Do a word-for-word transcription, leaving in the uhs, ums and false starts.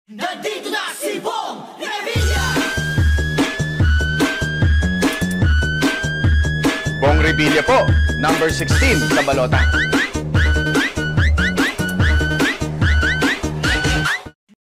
Nandito na si Bong Revilla! Bong Revilla po, number sixteen sa balota.